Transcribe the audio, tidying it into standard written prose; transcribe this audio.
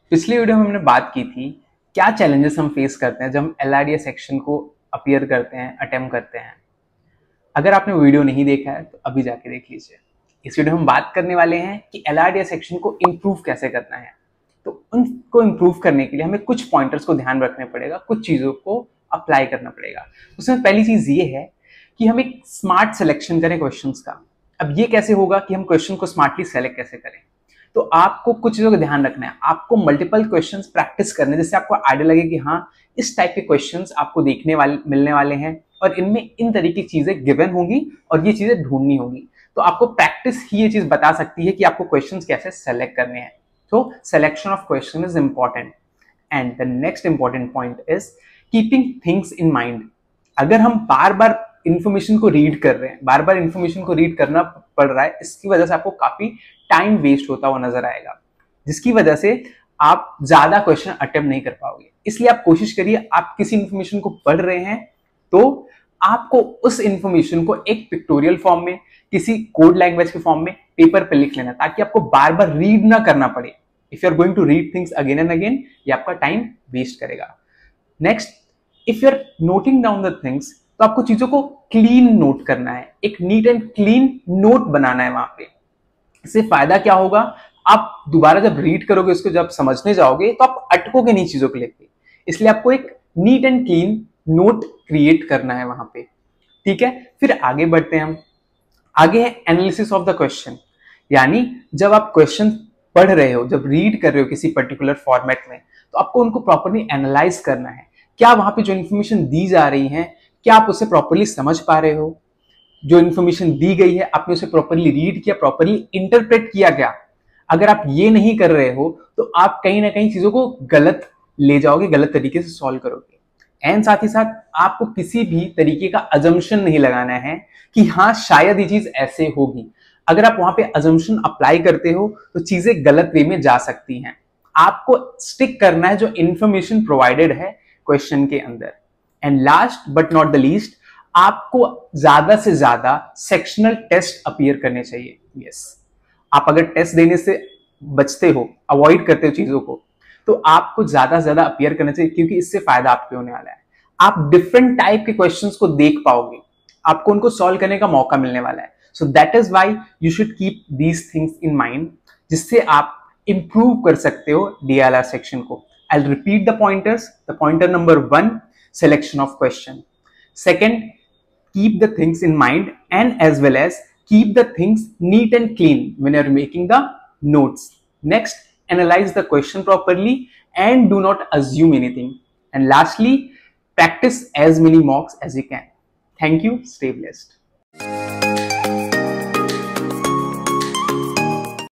पिछली वीडियो में हमने बात की थी क्या चैलेंजेस हम फेस करते हैं जब हम LRDS सेक्शन को अपीयर करते हैं, अटेम्प्ट करते हैं। अगर आपने वीडियो नहीं देखा है तो अभी जाके देख लीजिए। इस वीडियो में हम बात करने वाले हैं कि LRDS सेक्शन को इम्प्रूव कैसे करना है। तो उनको इम्प्रूव करने के लिए हमें कुछ पॉइंटर्स को ध्यान रखने पड़ेगा, कुछ चीज़ों को अप्लाई करना पड़ेगा। उसमें पहली चीज़ ये है कि हम एक स्मार्ट सिलेक्शन करें क्वेश्चंस का। अब ये कैसे होगा कि हम क्वेश्चन को स्मार्टली सेलेक्ट कैसे करें। तो आपको कुछ चीज़ों का ध्यान रखना है। आपको मल्टीपल क्वेश्चंस प्रैक्टिस करने, जिससे आपको आइडिया लगे कि हाँ, इस टाइप के क्वेश्चंस आपको मिलने वाले हैं और इनमें इन तरीके की चीज़ें गिवन होंगी और ये चीज़ें ढूंढनी होंगी। तो आपको प्रैक्टिस ही ये चीज़ बता सकती है कि आपको क्वेश्चंस कैसे सेलेक्ट करने हैं। तो selection of question is important. And the next important point is keeping things in mind. अगर हम बार बार इंफॉर्मेशन को रीड कर रहे हैं, बार बार इंफॉर्मेशन को रीड करना पड़ रहा है, इसकी वजह से आपको काफी टाइम वेस्ट होता हुआ नजर आएगा, जिसकी वजह से आप ज्यादा क्वेश्चन अटेम्प्ट नहीं कर पाओगे। इसलिए आप कोशिश करिए, आप किसी इंफॉर्मेशन को पढ़ रहे हैं तो आपको उस इंफॉर्मेशन को एक पिक्टोरियल फॉर्म में, किसी कोड लैंग्वेज के फॉर्म में पेपर पे लिख लेना, ताकि आपको बार बार रीड ना करना पड़े। If you are going to read things again and again, ये आपका टाइम वेस्ट करेगा। Next, if you are noting down the things, तो आपको चीजों को क्लीन नोट करना है, एक नीट एंड क्लीन नोट बनाना है वहां पे। इससे फायदा क्या होगा, आप दोबारा जब रीड करोगे, उसको जब समझने जाओगे तो आप अटकोगे नहीं चीजों को लेके। इसलिए आपको एक neat and clean note create करना है वहां पे। ठीक है, फिर आगे बढ़ते हैं हम। आगे है एनालिसिस ऑफ द क्वेश्चन। यानी जब आप क्वेश्चन पढ़ रहे हो, जब रीड कर रहे हो किसी पर्टिकुलर फॉर्मेट में, तो आपको उनको प्रॉपरली एनालाइज करना है। क्या वहां पे जो इन्फॉर्मेशन दी जा रही है, क्या आप उसे प्रॉपरली समझ पा रहे हो? जो इन्फॉर्मेशन दी गई है, आपने उसे प्रॉपरली रीड किया, प्रॉपरली इंटरप्रेट किया क्या? अगर आप ये नहीं कर रहे हो तो आप कहीं ना कहीं चीजों को गलत ले जाओगे, गलत तरीके से सॉल्व करोगे। एंड साथ ही साथ आपको किसी भी तरीके का अजम्पशन नहीं लगाना है कि हाँ, शायद ये चीज ऐसे होगी। अगर आप वहां पे अजम्पशन अप्लाई करते हो तो चीजें गलत वे में जा सकती हैं। आपको स्टिक करना है जो इंफॉर्मेशन प्रोवाइडेड है क्वेश्चन के अंदर। And last but not the least, आपको ज्यादा से ज्यादा सेक्शनल टेस्ट अपीयर करने चाहिए। यस, आप अगर टेस्ट देने से बचते हो, अवॉइड करते हो चीजों को, तो आपको ज्यादा से ज्यादा अपीयर करना चाहिए, क्योंकि इससे फायदा आपको होने वाला है। आप डिफरेंट टाइप के क्वेश्चंस को देख पाओगे, आपको उनको सॉल्व करने का मौका मिलने वाला है। So that is why you should keep these things in mind, जिससे आप इंप्रूव कर सकते हो DLR सेक्शन को। I repeat the pointers. The pointer number 1, selection of question. Second, keep the things in mind, and as well as keep the things neat and clean when you're making the notes. Next, analyze the question properly and do not assume anything. And lastly, practice as many mocks as you can. Thank you. Stay blessed.